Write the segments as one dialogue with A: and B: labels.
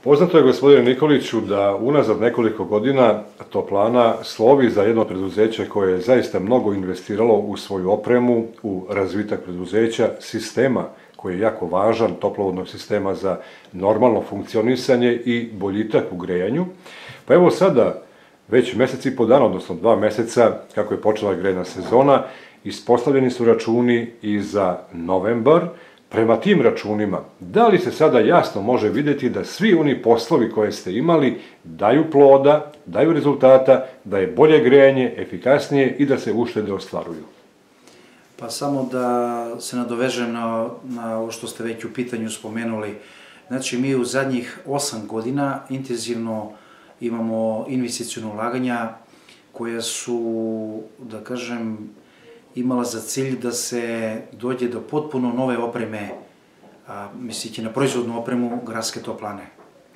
A: Poznato je, gospodine Nikoliću, da unazad nekoliko godina Toplana slovi za jedno preduzeće koje je zaista mnogo investiralo u svoju opremu, u razvitak preduzeća, sistema koji je jako važan, toplovodnog sistema za normalno funkcionisanje i boljitak u grejanju. Pa evo sada, već mesec i po dana, odnosno 2 meseca, kako je počela grejna sezona, ispostavljeni su računi i za novembar. Prema tim računima, da li se sada jasno može videti da svi oni poslovi koje ste imali daju ploda, daju rezultata, da je bolje grejanje, efikasnije i da se uštede ostvaruju?
B: Pa samo da se nadovežem na ovo što ste već u pitanju spomenuli. Znači, mi u zadnjih 8 godina intenzivno imamo investicijono ulaganja koja su, da kažem, imala za cilj da se dođe do potpuno nove opreme, mislići na proizvodnu opremu gradske toplane.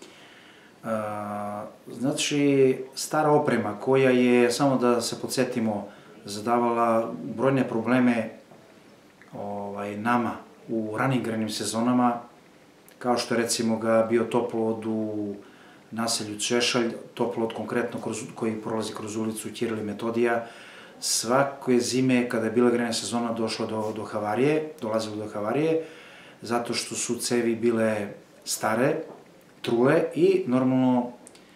B: Znači, stara oprema koja je, samo da se podsjetimo, zadavala brojne probleme nama u ranim grejnim sezonama, kao što je recimo bio toplovod u naselju Češalj, toplovod konkretno koji prolazi kroz ulicu Ćiril i Metodija. Svake zime, kada je bila grejna sezona, dolazilo do havarije, zato što su cevi bile stare, trule i normalno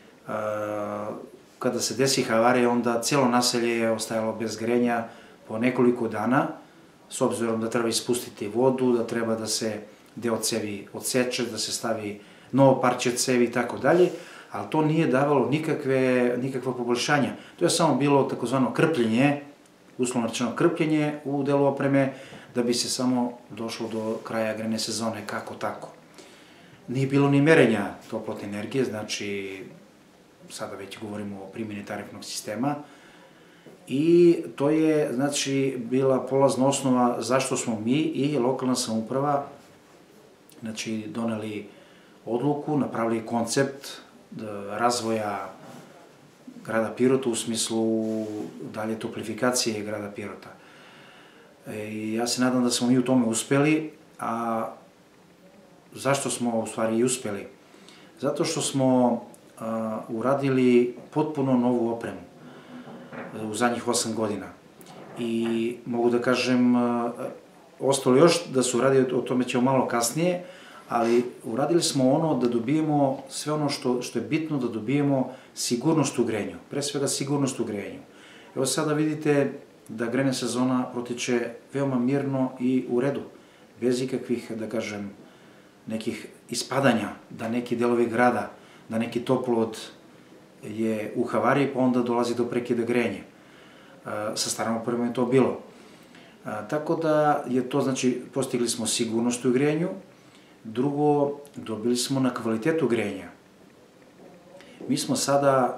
B: kada se desi havarija, onda cijelo naselje je ostajalo bez grejanja po nekoliko dana, s obzirom da treba ispustiti vodu, da treba da se deo cevi odseče, da se stavi novo parče cevi i tako dalje, ali to nije davalo nikakva poboljšanja. To je samo bilo takozvano krpljenje, uslovno rečeno krpljenje u delu opreme, da bi se samo došlo do kraja grejne sezone, kako tako. Nije bilo ni merenja toplotne energije, znači, sada već govorimo o primjeni tarifnog sistema, i to je, znači, bila polazna osnova zašto smo mi i lokalna samouprava, znači, doneli odluku, napravili koncept razvoja grada Pirota u smislu dalje toplifikacije grada Pirota. Ja se nadam da smo mi u tome uspeli, a zašto smo u stvari i uspeli? Zato što smo uradili potpuno novu opremu u zadnjih 8 godina. I mogu da kažem, ostalo još da su uradili, o tome ćemo malo kasnije, ali uradili smo ono da dobijemo sve ono što je bitno, da dobijemo sigurnost u grejanju, pre svega sigurnost u grejanju. Evo sada vidite da grejna sezona protiče veoma mirno i u redu, bez ikakvih, da kažem, nekih ispadanja, da neki delovi grada, da neki toplovod je u havariji, pa onda dolazi do prekida grejanja. Sa starom opremom je to bilo. Tako da je to, znači, postigli smo sigurnost u grejanju. Drugo, dobili smo na kvalitetu grejanja. Mi smo sada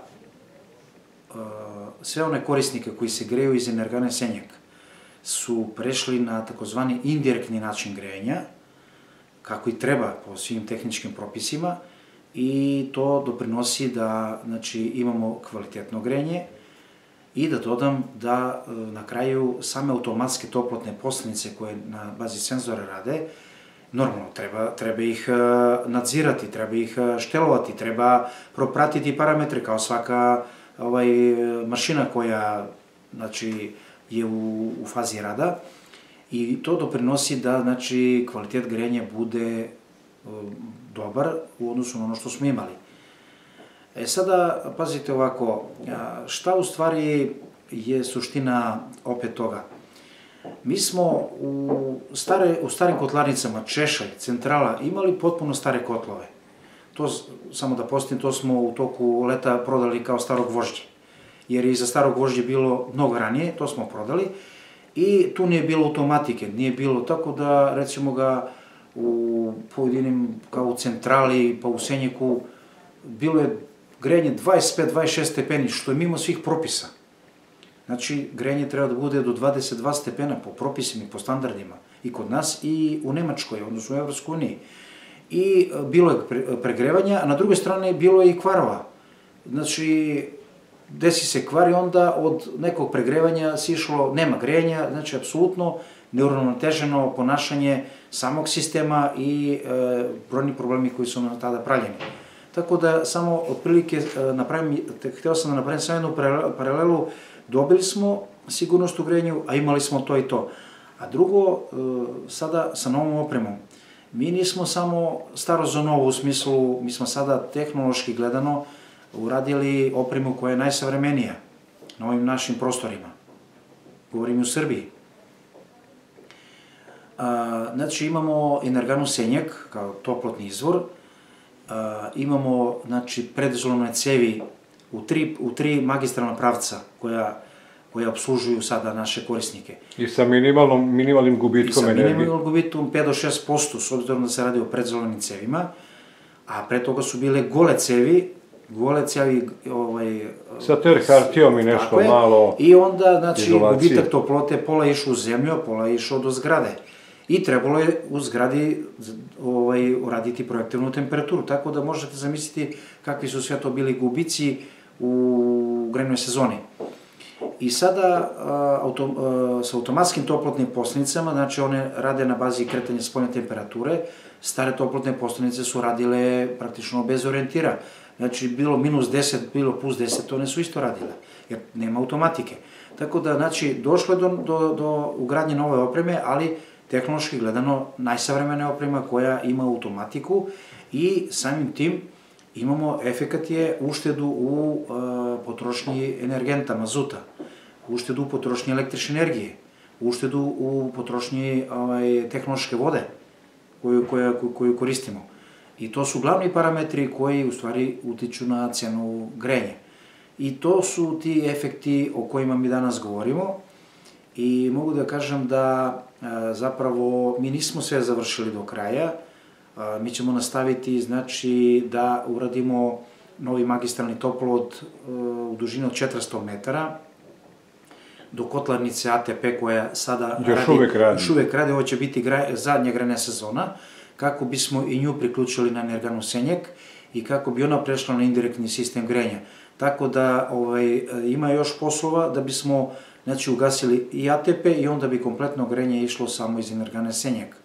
B: sve one korisnike koji se greju iz energane Senjak su prešli na takozvani indirektni način grejanja, kako i treba po svim tehničkim propisima, i to doprinosi da, znači, imamo kvalitetno grejanje. I da dodam da na kraju same automatske toplotne posljednice koje na bazi senzora rade, normalno, treba ih nadzirati, treba ih štelovati, treba propratiti parametre kao svaka mašina koja, znači, je u fazi rada, i to doprinosi da, znači, kvalitet grejanja bude dobar u odnosu na ono što smo imali. Sada, pazite ovako, šta u stvari je suština opet toga? Mi smo u starim kotlarnicama Češalj, Centrala, imali potpuno stare kotlove. To, samo da podsjetim, to smo u toku leta prodali kao staro gvožđe. Jer je iza starog gvožđe bilo mnogo ranije, to smo prodali, i tu nije bilo automatike, nije bilo, tako da, recimo ga, u pojedinim, kao u Centrali, pa u Senjeku, bilo je grejanje 25-26 stepeni, što je mimo svih propisa. Znači, grejanje treba da bude do 22 stepena po propisima i po standardima, i kod nas i u Nemačkoj, odnosno u Evropskoj uniji. I bilo je pregrevanja, a na drugoj strani bilo je i kvarova. Znači, desi se kvar i onda od nekog pregrevanja se išlo, nema grejanja, znači, apsolutno neuravnoteženo ponašanje samog sistema i brojni problemi koji su nam tada pravljeni. tako da samo otprilike hteo sam da napravim samo jednu paralelu, dobili smo sigurnost u grejanju, a imali smo to i to. A drugo, sada sa novom opremom, mi nismo samo staro za novo u smislu, mi smo sada tehnološki gledano uradili opremu koja je najsavremenija na ovim našim prostorima. Govorim u Srbiji. Znači, imamo energanu Senjak kao toplotni izvor, imamo, znači, predizolone cevi u tri magistralna pravca koja obslužuju sada naše korisnike.
A: I sa minimalnim gubitkom energije.
B: I sa minimalnim gubitkom 5 do 6%, s obzirom da se radi o predzelenim cevima, a pre toga su bile gole cevi,
A: sa terhartijom i nešto malo
B: i onda, znači, gubitak toplote pola je išao u zemlju, a pola je išao do zgrade. I trebalo je u zgradi uraditi projektivnu temperaturu, tako da možete zamisliti kakvi su sve to bili gubici u grejnoj sezoni. I sada sa automatskim toplotnim postanicama, znači one rade na bazi kretanja spoljne temperature, stare toplotne postanice su radile praktično bez orijentira. Znači, bilo minus 10, bilo plus 10, one su isto radile, jer nema automatike. Tako da, znači, došlo je do ugradnje nove opreme, ali tehnološki gledano najsavremena oprema koja ima automatiku i samim tim imamo efekat je uštedu u potrošnji energenta, mazuta, uštedu u potrošnji električne energije, uštedu u potrošnji tehnološke vode koju koristimo. I to su glavni parametri koji u stvari utiču na cenu grejanja. I to su ti efekti o kojima mi danas govorimo i mogu da kažem da zapravo mi nismo sve završili do kraja. Mi ćemo nastaviti, znači, da uradimo novi magistralni toplovod u dužini od 400 metara do kotlarnice ATP koja sada radi. Još uvek radi, ovo će biti zadnja grejna sezona, kako bismo i nju priključili na energanu Senjak i kako bi ona prešla na indirektni sistem grejanja. Tako da ima još poslova da bismo, znači, ugasili i ATP i onda bi kompletno grejanje išlo samo iz energane Senjak.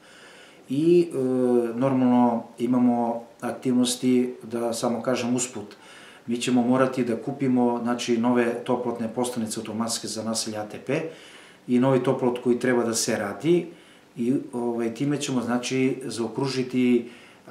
B: I normalno imamo aktivnosti, da samo kažem usput, mi ćemo morati da kupimo, znači, nove toplotne postanice automatske za naselje ATP i novi toplot koji treba da se radi i time ćemo, znači, zaokružiti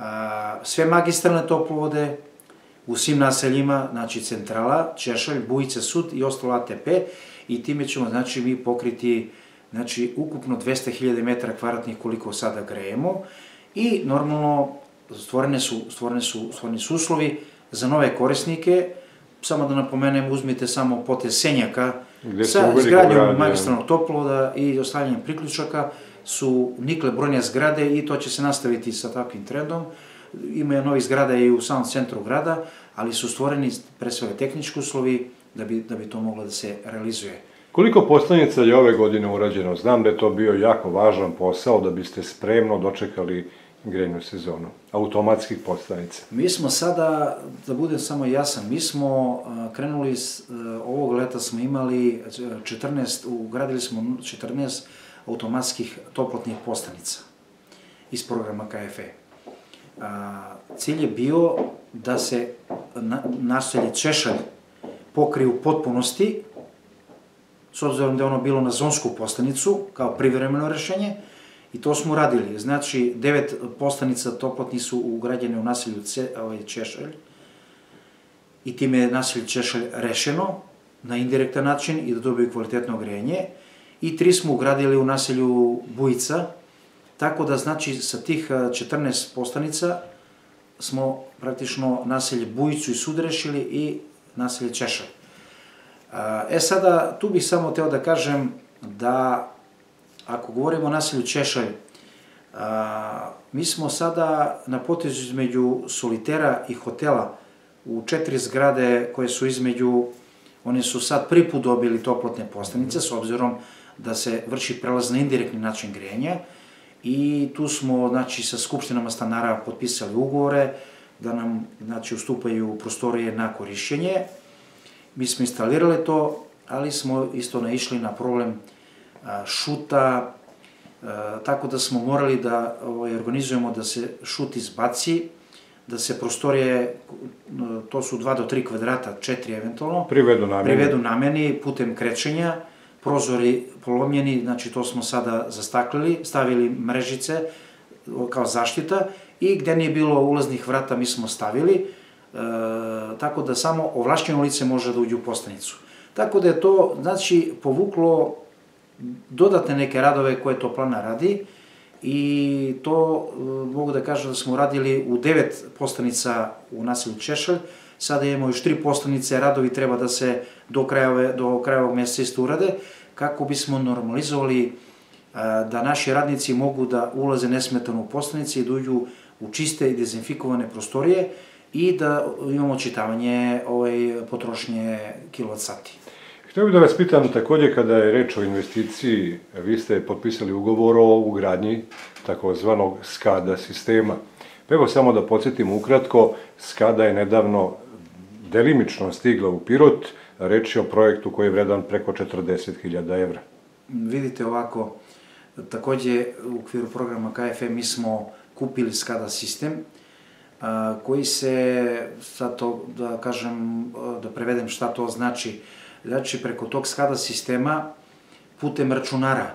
B: sve magistralne toplovode u svim naseljima, znači centrala, Češalj, Bujica, Sud i ostalo ATP i time ćemo, znači, mi pokriti, znači, ukupno 200.000 metara kvadratnih koliko sada grejemo i normalno stvoreni su uslovi za nove korisnike. Samo da napomenem, uzmite samo potez Senjaka sa izgradnjom magistralnog toplovoda i ostavljanjem priključaka su nikle brojne zgrade i to će se nastaviti sa takvim trendom. Ima novih zgrada i u samom centru grada, ali su stvoreni pre svega tehnički uslovi da bi to moglo da se realizuje.
A: Koliko postanica je ove godine urađeno? Znam da je to bio jako važan posao da biste spremno dočekali grejnu sezonu, automatskih postanica.
B: Mi smo sada, da budem samo jasan, mi smo krenuli, ovog leta smo imali 14, ugradili smo 14 automatskih toplotnih postanica iz programa KFE. Cilj je bio da se naselje Češalj pokrije u potpunosti, s obzirom da je ono bilo na zonsku postanicu, kao privremeno rešenje, i to smo uradili. Znači, 9 postanica toplotnih su ugrađene u naselju Češalj i time je naselje Češalj rešeno na indirektan način i da dobiju kvalitetno grejanje. I 3 smo ugradili u naselju Bujica, tako da, znači, sa tih 14 postanica smo praktično naselje Bujicu i Sud rešili i naselje Češalj. Sada, tu bih samo teo da kažem da, ako govorimo o naselju Češalj, mi smo sada na potezu između solitera i hotela u 4 zgrade koje su između, one su sad prvi put dobili toplotne postanice, s obzirom da se vrši prelaz na indirektni način grejanja i tu smo, znači, sa skupštinama stanara potpisali ugovore da nam, znači, ustupaju prostorije na korišćenje. Mi smo instalirali to, ali smo isto naišli na problem šuta, tako da smo morali da organizujemo da se šut izbaci, da se prostorije, to su 2 do 3 kvadrata, 4 eventualno,
A: privedu
B: nameni putem krečenja, prozori polomljeni, znači to smo sada zastaklili, stavili mrežice kao zaštita i gde nije bilo ulaznih vrata mi smo stavili, tako da samo ovlašćeno lice može da uđe u postanicu. Tako da je to, znači, povuklo dodatne neke radove koje toplana radi i to mogu da kažem da smo radili u 9 postanica u naselju Češelj, sada imamo još 3 postanice, radovi treba da se do kraja ovog meseca isto urade, kako bismo normalizovali da naši radnici mogu da ulaze nesmetano u postanice i da uđu u čiste i dezinfikovane prostorije i da imamo čitavanje potrošnje kilovat-sati.
A: Htio bih da vas pitam takođe kada je reč o investiciji, vi ste potpisali ugovor o ugradnji takozvanog SCADA sistema. Evo samo da podsjetim ukratko, SCADA je nedavno delimično stigla u Pirot, reč je o projektu koji je vredan preko 40.000 evra.
B: Vidite ovako, takođe u okviru programa KFM mi smo kupili SCADA sistem koji se, sad to da kažem, da prevedem šta to znači, znači preko tog SCADA sistema putem računara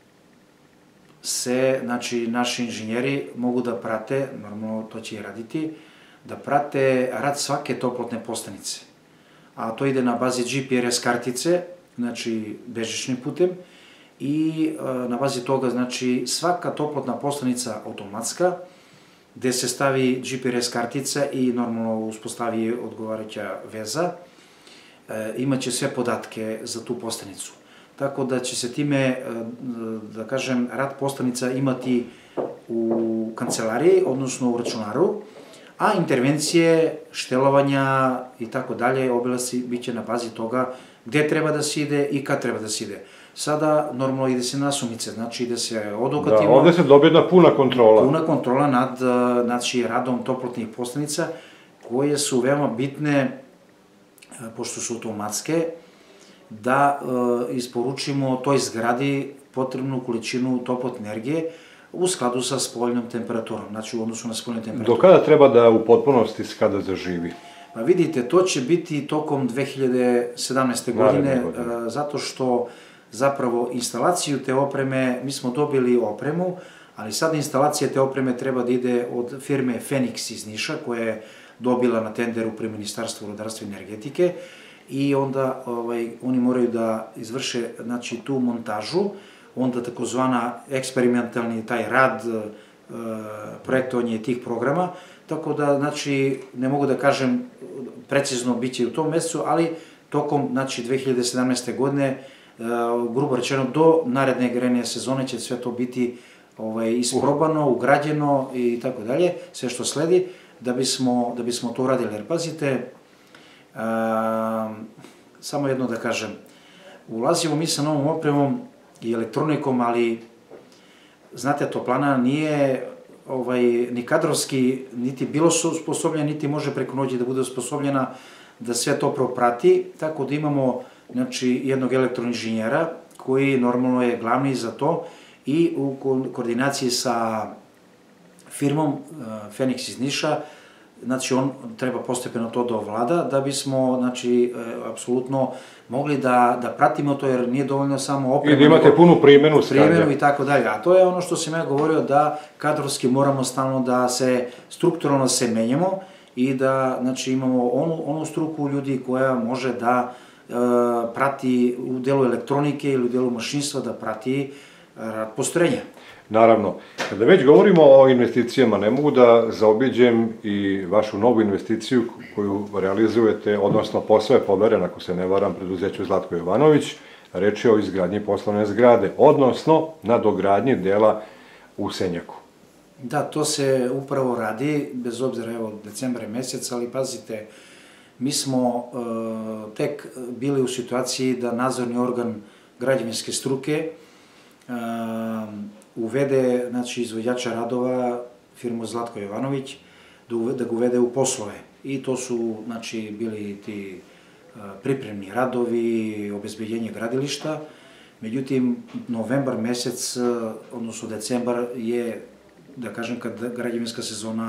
B: se, znači naši inženjeri mogu da prate, normalno to će i raditi, da prate rad svake toplotne postanice. A to ide na bazi GPRS kartice, znači bežičnim putem, i na bazi toga, znači, svaka toplotna postanica automatska, gde se stavi GPRS kartica i normalno uspostavi odgovarajuća veza, imaće sve podatke za tu postanicu. Tako da će se time, da kažem, rad postanica imati u kancelariji, odnosno u računaru, a intervencije, štelovanja i tako dalje, obilasci bit će na bazi toga gde treba da se ide i kad treba da se ide. Sada normalno ide se nasumice, znači ide se odokativno.
A: Da, ovde se dobije jedna puna kontrola.
B: Puna kontrola nad radom toplotnih postanica, koje su veoma bitne, pošto su automatske, da isporučimo toj zgradi potrebnu količinu toplotne energije u skladu sa spoljnom temperaturom, znači u odnosu na spoljnu temperaturu.
A: Do kada treba da u potpunosti SCADA zaživi?
B: Pa vidite, to će biti tokom 2017. godine, zato što zapravo instalaciju te opreme, mi smo dobili opremu, ali sad instalacija te opreme treba da ide od firme Fenix iz Niša, koja je dobila na tenderu pri Ministarstvu rudarstva i energetike, i onda oni moraju da izvrše, znači, tu montažu, onda takozvana eksperimentalni taj rad, projektovanje tih programa, tako da, znači, ne mogu da kažem precizno bit će u tom mesecu, ali tokom, znači, 2017. godine, grubo rečeno, do naredne grejne sezone će sve to biti isprobano, ugrađeno i tako dalje, sve što sledi, da bismo to uradili. Jer pazite, samo jedno da kažem, ulazimo mi sa novom opremom i elektronikom, ali znate, toplana nije ni kadrovski, niti bilo su osposobljena, niti može preko noći da bude osposobljena da sve to proprati, tako da imamo, znači, jednog elektroinženjera koji normalno je glavni za to i u koordinaciji sa firmom Fenix iz Niša, znači on treba postepeno to da ovlada, da bismo, znači, apsolutno mogli da pratimo to, jer nije dovoljno samo oprema.
A: I da imate punu primjenu SCADA.
B: Primjenu i tako dalje. A to je ono što sam ja govorio, da kadrovski moramo stalno da se strukturalno se menjamo i da, znači, imamo onu struku ljudi koja može da prati u delu elektronike ili u delu mašinstva, da prati rad postrojenja.
A: Naravno. Kada već govorimo o investicijama, ne mogu da zaobiđem i vašu novu investiciju koju realizujete, odnosno posao je poveren, ako se ne varam, preduzeću Zlatko Jovanović. Reč je o izgradnji poslovne zgrade, odnosno na dogradnji dela u Senjaku.
B: Da, to se upravo radi, bez obzira, evo, decembar je mesec, ali pazite, mi smo tek bili u situaciji da nadzorni organ građevinske struke uvede, znači, izvođača radova, firmu Zlatko Jovanović, da ga uvede u poslove. I to su, znači, bili ti pripremni radovi, obezbeđenje gradilišta. Međutim, novembar mesec, odnosno decembar, je, da kažem, kad građevinska sezona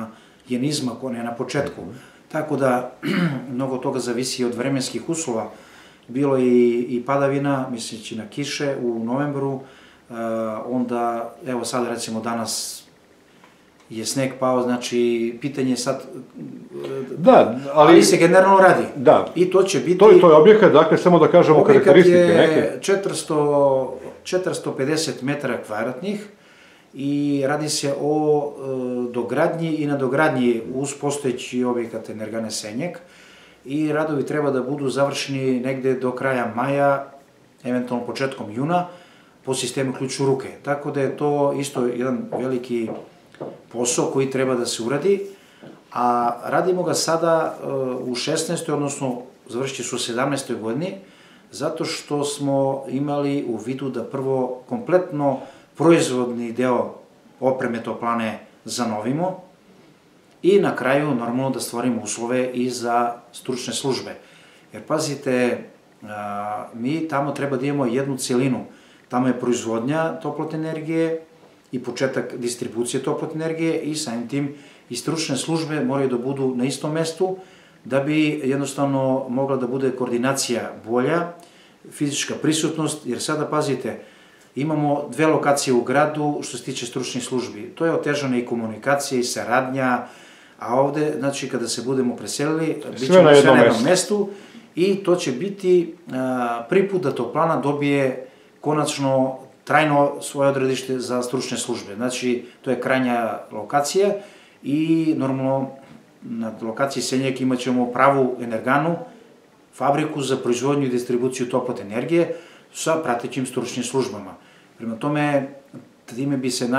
B: genizma koja je na početku. Tako da mnogo toga zavisi od vremenskih uslova. Bilo je i padavina, misleći na kiše u novembru, onda, evo sad recimo danas je sneg pao, znači pitanje je sad, ali se generalno radi.
A: Da.
B: I to će biti...
A: To je objekat, dakle, samo da kažemo karakteristike neke.
B: Objekat je 450 metara kvadratnih i radi se o dogradnji i nadogradnji uz postojeći objekat Energane Senjak i radovi treba da budu završeni negde do kraja maja, eventualno početkom juna, po sistemu ključ u ruke. Tako da je to isto jedan veliki posao koji treba da se uradi, a radimo ga sada u 16. odnosno završit će se u 17. godini, zato što smo imali u vidu da prvo kompletno proizvodni deo opreme toplane zanovimo i na kraju normalno da stvorimo uslove i za stručne službe. Jer pazite, mi tamo treba da imamo jednu celinu. Tamo je proizvodnja toplotne energije i početak distribucije toplotne energije i samim tim i stručne službe moraju da budu na istom mestu da bi jednostavno mogla da bude koordinacija bolja, fizička prisutnost, jer sada pazite, imamo dve lokacije u gradu što se tiče stručnih službi. To je otežana i komunikacija i saradnja, a ovde, znači, kada se budemo preselili, bit ćemo sve na jednom mestu i to će biti prvi put da toplana dobije konačno trajno svoje odredište za stručne službe. Znači, to je krajnja lokacija i normalno na lokaciji Senjak imat ćemo pravu energanu, fabriku za proizvodnju i distribuciju toplotne energije sa pratećim stručnim službama. Prema tome, time bi se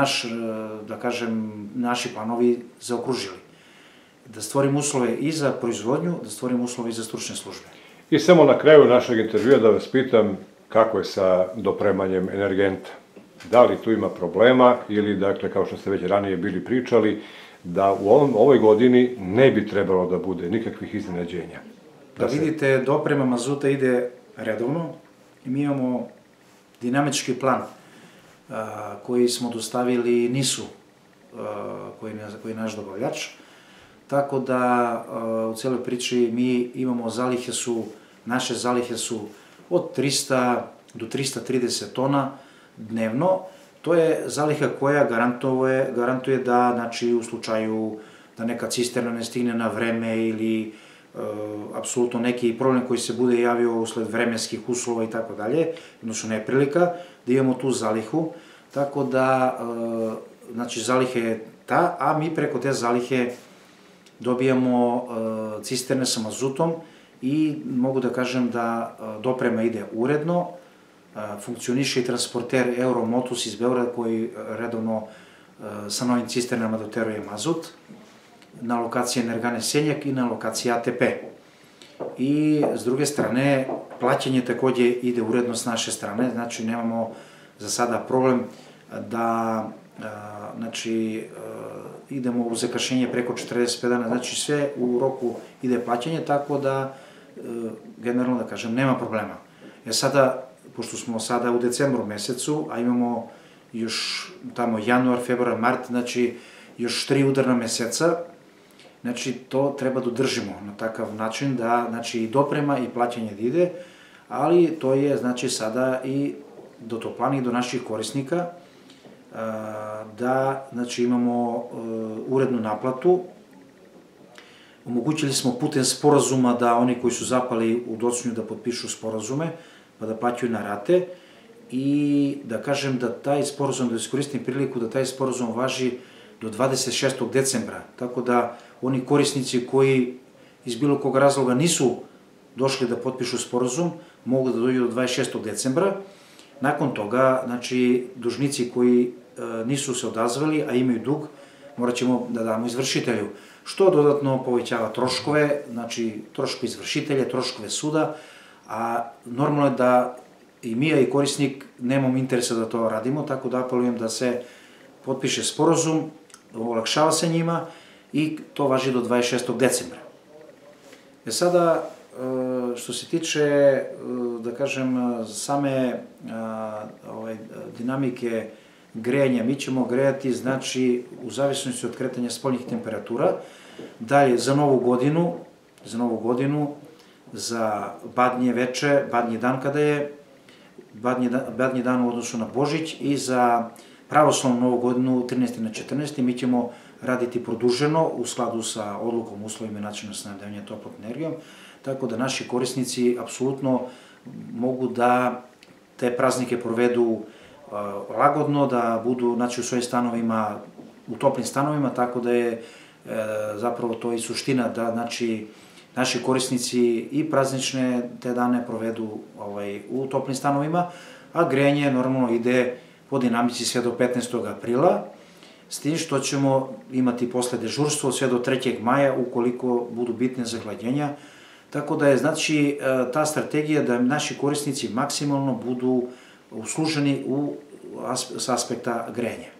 B: naši planovi zaokružili. Da stvorimo uslove i za proizvodnju, da stvorimo uslove i za stručne službe.
A: I samo na kraju našeg intervjua da vas pitam kako je sa dopremanjem energenta. Da li tu ima problema ili, dakle, kao što ste već ranije bili pričali, da u ovoj godini ne bi trebalo da bude nikakvih iznenađenja?
B: Da vidite, doprema mazuta ide redovno i mi imamo dinamički plan koji smo dostavili NIS-u, koji je naš dobavljač. Tako da u celoj priči mi imamo naše zalihe su od 300 do 330 tona dnevno. To je zaliha koja garantuje da, znači, u slučaju da neka cisterna ne stigne na vreme ili apsolutno neki problem koji se bude javio usled vremenskih uslova i tako dalje, odnosno neprilika, da imamo tu zalihu. Tako da, znači, zaliha je ta, a mi preko te zalihe dobijamo cisterne sa mazutom i mogu da kažem da doprema ide uredno, funkcioniše i transporter Euromotus iz Beograda koji redovno sa novim cisternama doteruje mazut na lokaciji Energane Senjak i na lokaciji ATP. I s druge strane, plaćanje takođe ide uredno s naše strane, znači nemamo za sada problem da idemo u zakašnjenje preko 45 dana, znači sve u roku ide plaćanje, tako da generalno da kažem, nema problema. Jer sada, pošto smo sada u decembru mesecu, a imamo još tamo januar, februar, mart, znači još 3 udarna meseca, znači to treba da držimo na takav način da, znači, i doprema i plaćanje da ide, ali to je, znači, sada i do toplana i do naših korisnika, da, znači, imamo urednu naplatu. Omogućili smo putem sporazuma da oni koji su zapali u Docnju da potpišu sporazume, pa da plaćaju na rate i da kažem da taj sporazum, da iskoristim priliku da taj sporazum važi do 26. decembra, tako da oni korisnici koji iz bilo kog razloga nisu došli da potpišu sporazum, mogu da dođu do 26. decembra. Nakon toga, znači, dužnici koji nisu se odazvali, a imaju dug, morat ćemo da damo izvršitelju, što dodatno povećava troškove, znači troškove izvršitelja, troškove suda, a normalno je da i mi, a i korisnik, nemamo interesa da to radimo, tako da apelujem da se potpiše sporazum, olakšava se njima i to važi do 26. decembra. Sada, što se tiče, da kažem, same dinamike grejanja, mi ćemo grejati, znači, u zavisnosti od kretanja spoljnih temperatura, Dalje, za Novu godinu, za Badnje veče, Badnji dan kada je, Badnji dan u odnosu na Božić i za pravoslavnu Novu godinu 13. na 14. mi ćemo raditi produženo u skladu sa odlukom, uslovima i načinu snabdevanja toplom energijom, tako da naši korisnici apsolutno mogu da te praznike provedu lagodno, da budu u svojim stanovima, u toplim stanovima, tako da je zapravo to i suština da naši korisnici i praznične te dane provedu u toplim stanovima, a grejanje normalno ide po dinamici sve do 15. aprila, s tim što ćemo imati posle dežurstvo sve do 3. maja ukoliko budu bitne zahlađenja, tako da je ta strategija da naši korisnici maksimalno budu usluženi s aspekta grejanja.